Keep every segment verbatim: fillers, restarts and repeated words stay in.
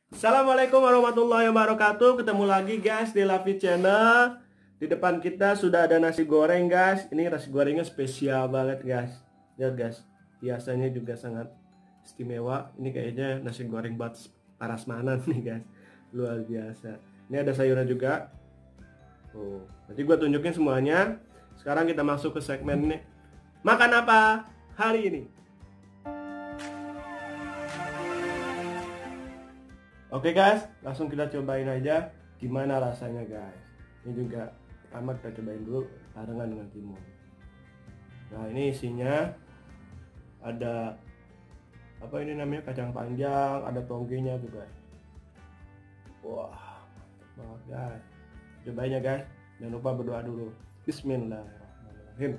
Assalamualaikum warahmatullahi wabarakatuh. Ketemu lagi guys di Lavi Channel. Di depan kita sudah ada nasi goreng guys. Ini nasi gorengnya spesial banget guys. Lihat guys, biasanya juga sangat istimewa. Ini kayaknya nasi goreng buat prasmanan nih guys. Luar biasa. Ini ada sayuran juga. Oh, nanti gue tunjukin semuanya. Sekarang kita masuk ke segmen nih. Makan apa hari ini? Oke guys, langsung kita cobain aja gimana rasanya guys. Ini juga pertama kita cobain dulu barengan dengan timun. Nah ini isinya ada apa ini namanya, kacang panjang, ada togenya tuh guys. Wah, mantap banget guys. Cobain ya guys. Jangan lupa berdoa dulu. Bismillahirrahmanirrahim.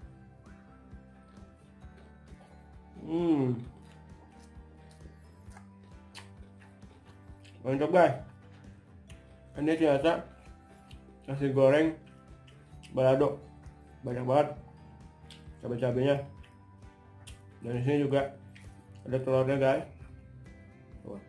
Hmm. Mantap guys. Ini biasa nasi goreng balado, banyak banget cabai-cabainya. Dan di sini juga ada telurnya guys. Wah.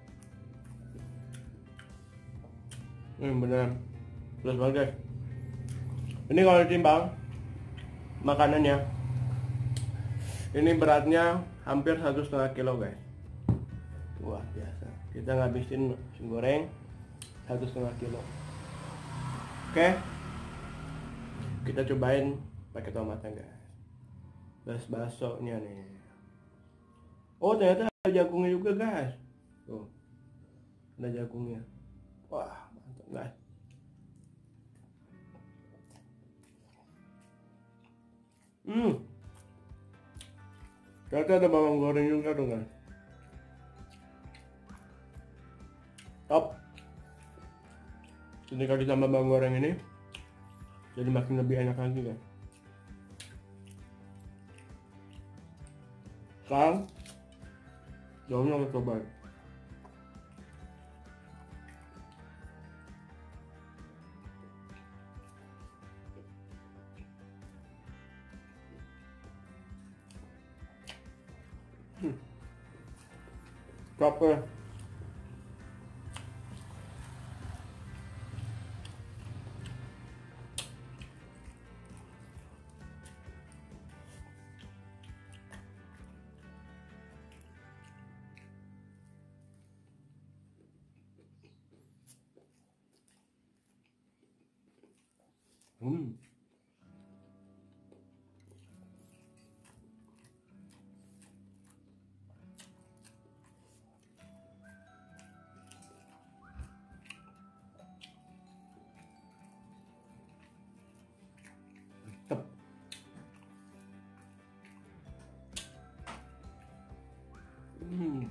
Ini beneran plus banget guys. Ini kalau ditimbang makanannya, ini beratnya hampir satu setengah kilo guys. Wah biasa, kita ngabisin nasi goreng satu setengah kilo. Oke, kita cobain pakai tomatnya guys. Terus baksonya nih. Oh ternyata ada jagungnya juga guys. Tuh, ada jagungnya. Wah mantap guys. Hmm, ternyata ada bawang goreng juga tuh guys. Top. Jadi kalau ditambah bawang goreng ini jadi makin lebih enak lagi guys. Sekarang daunnya kita coba. Hmm. Top ya. Hmm. Mantap. Hmm.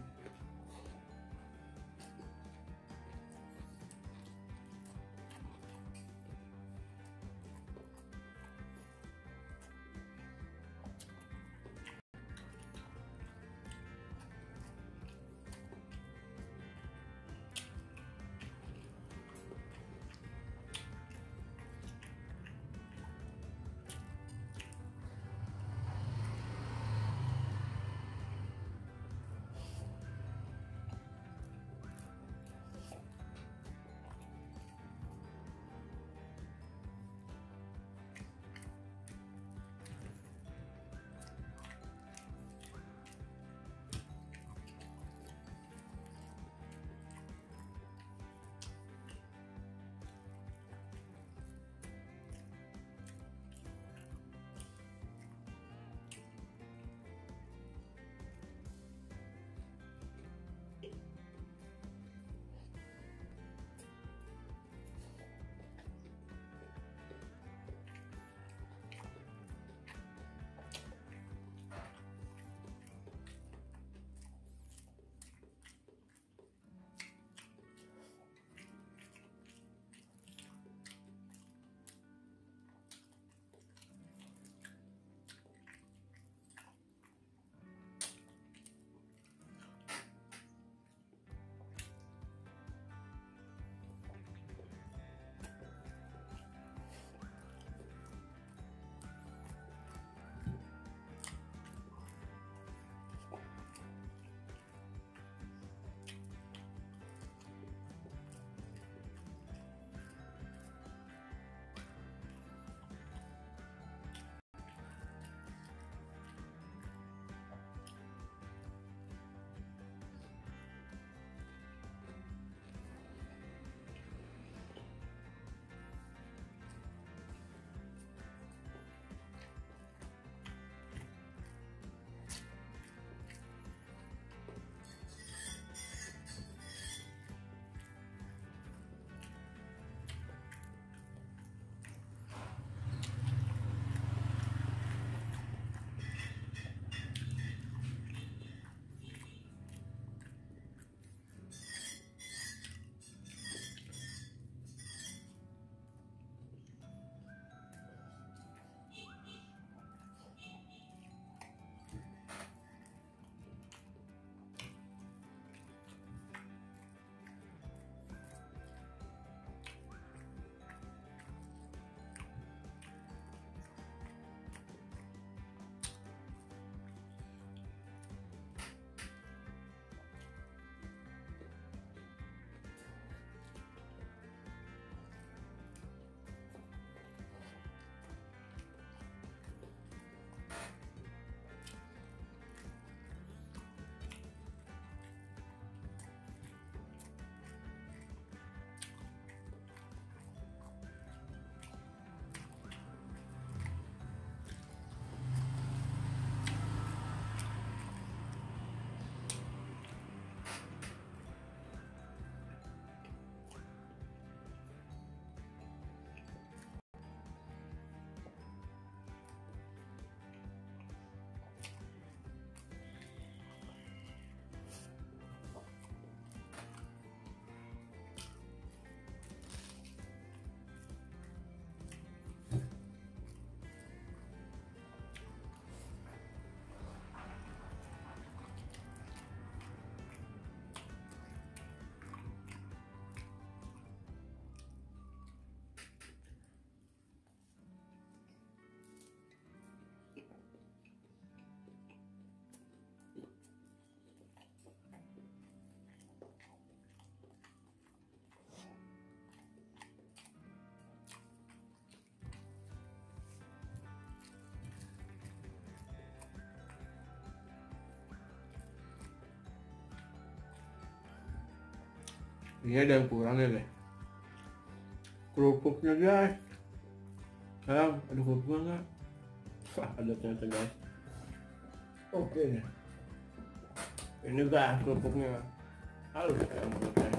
Ini ada yang kurang ya guys. Kerupuknya guys. Sayang, ada kerupuknya nggak? Wah, ada ternyata guys. Oke. Ini guys kerupuknya. Halus ya menurutnya.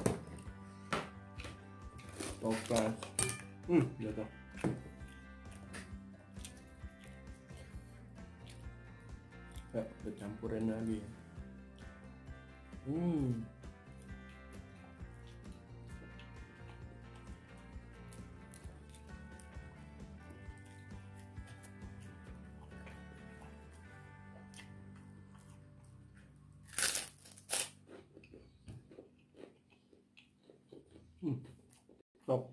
Toples. Hmm, jatuh. Ya, kita campurin lagi. Hmm. Hmm. Top.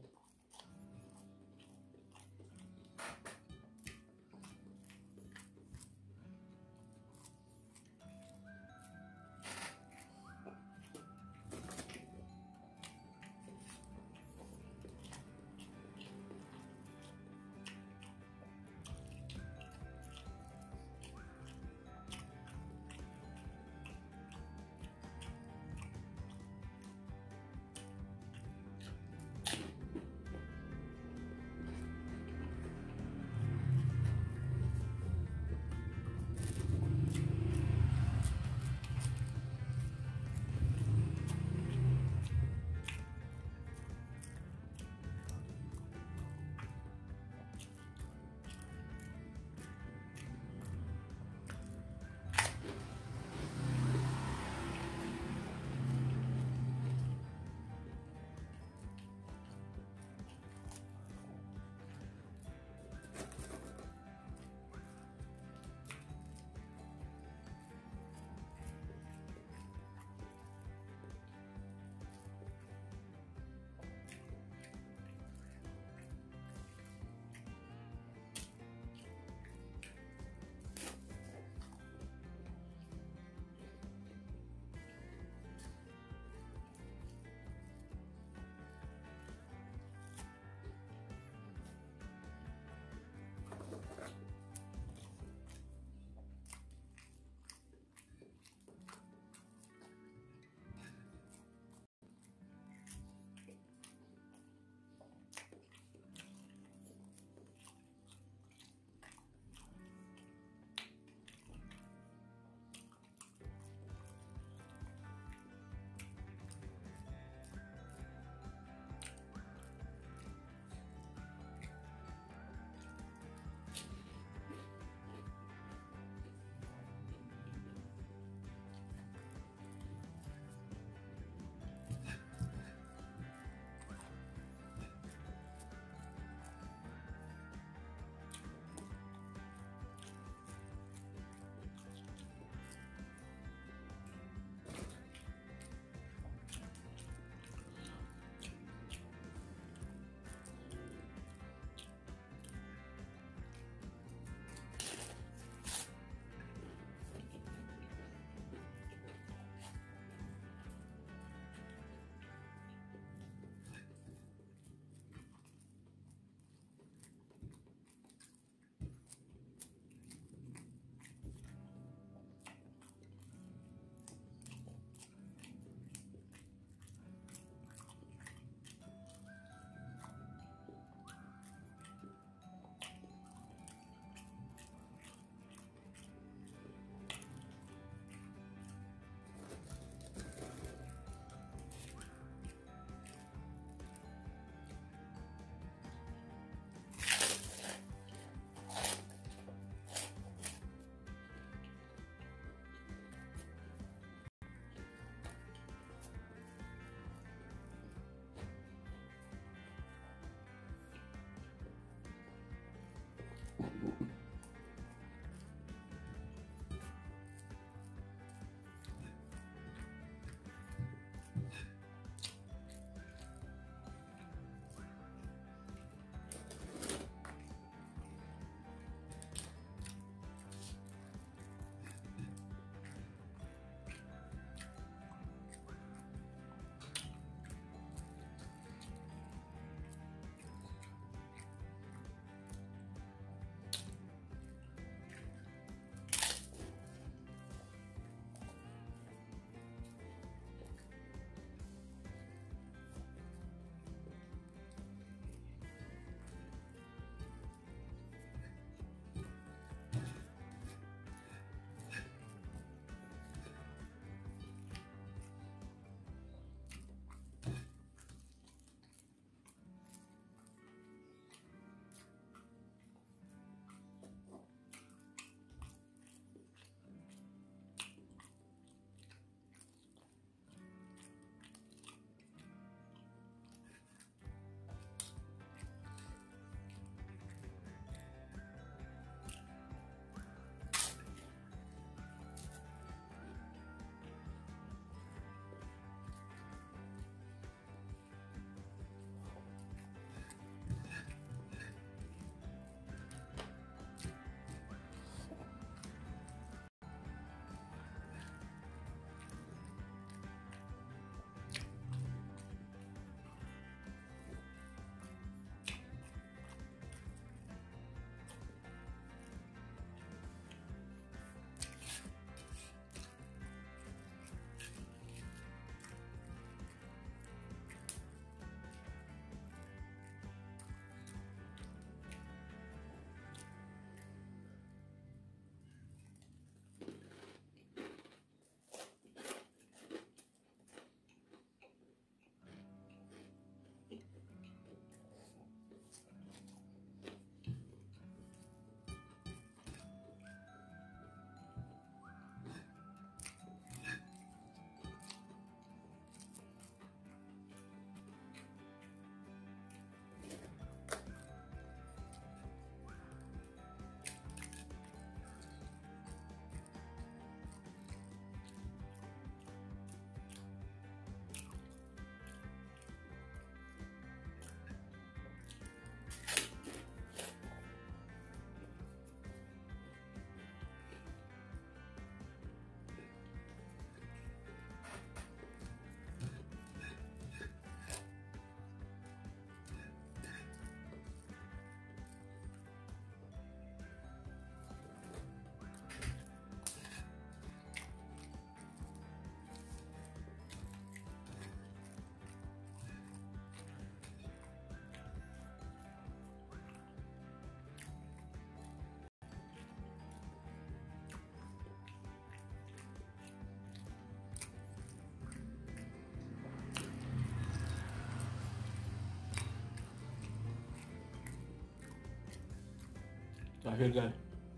Terakhir guys.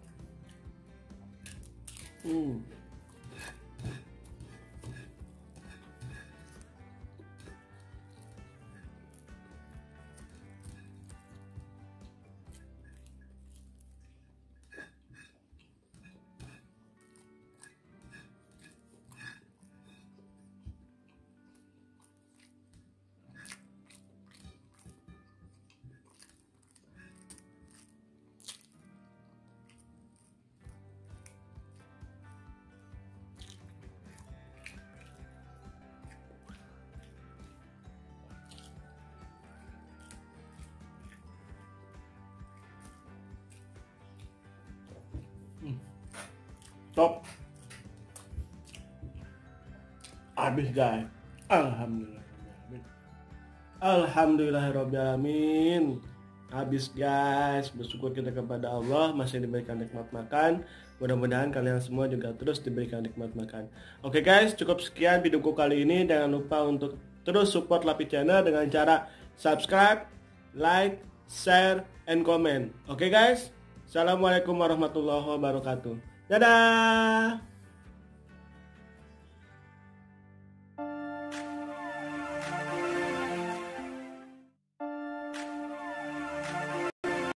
Hmm. Top. Habis guys. Alhamdulillah. Alhamdulillahirobbilalamin. Habis guys. Bersyukur kita kepada Allah masih diberikan nikmat makan. Mudah-mudahan kalian semua juga terus diberikan nikmat makan. Oke guys, cukup sekian videoku kali ini. Jangan lupa untuk terus support Lapi Channel dengan cara subscribe, like, share, and comment. Oke guys. Assalamualaikum warahmatullahi wabarakatuh. Dadah.